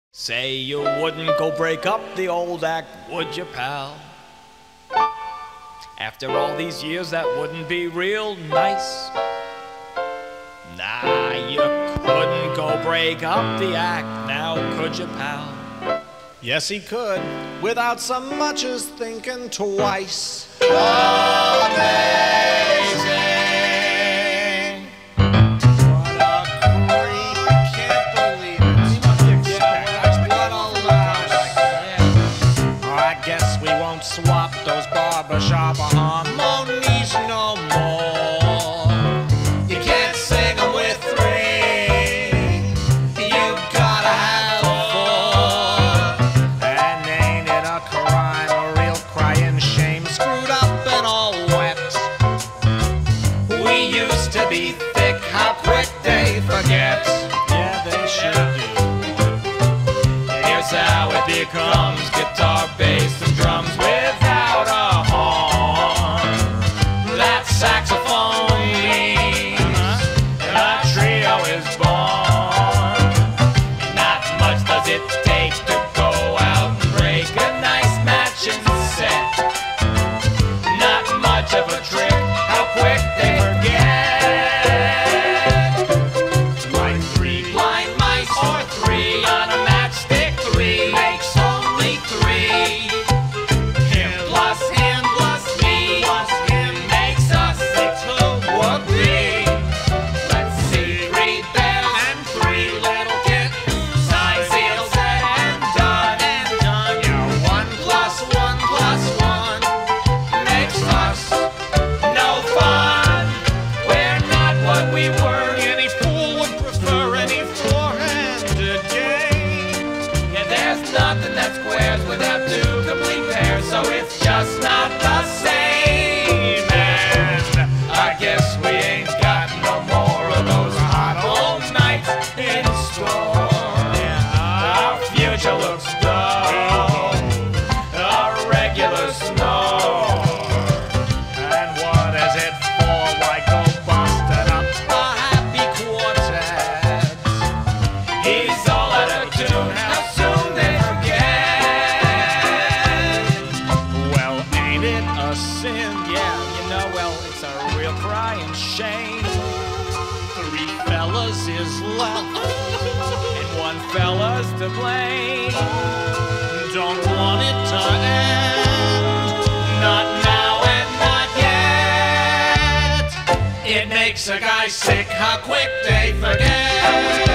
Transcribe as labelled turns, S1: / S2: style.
S1: Say you wouldn't go break up the old act, would you, pal? After all these years, that wouldn't be real nice. Nah, you couldn't go break up the act, now could you, pal?
S2: Yes, he could, without so much as thinking twice.
S1: Amazing!
S2: What a creep, I can't believe it. What a louse. I guess we won't swap those barbershop harmonies no more. You can't sing them with three, you gotta have four. And ain't it a crime, a real crying shame, screwed up and all wet? We used to be thick, how quick they forget. Yeah, they sure do.
S1: Here's how it becomes: guitar, bass, and drums without a horn. That saxophone means a trio is born. Not much does it take to go out and break a nice matching set. Not much of a trick, how quick they forget. Like three blind mice or three on a matchstick, three makes only three. Him plus me plus him makes us six. Who would be? Let's see, three bears and three little kittens. Signed, sealed, said, and done. Yeah, 1 plus 1 plus 1 makes us no fun. We're not what we were.
S2: Any fool would prefer any four-handed game.
S1: Yeah, there's nothing that squares without two complete pairs, so it's just not the same. And I guess we ain't got no more of those hot old nights in store. Our future looks dull, a regular snore.
S2: And what is it for? Why go busting up a happy quartet?
S1: He's all out of tune, how soon they forget.
S2: Well, ain't it a sin?
S1: Yeah, you know, well, it's a real crying shame.
S2: 3 fellas is left,
S1: And one fella's to blame.
S2: don't want it to end.
S1: Not now and not yet.
S2: It makes a guy sick how quick they forget.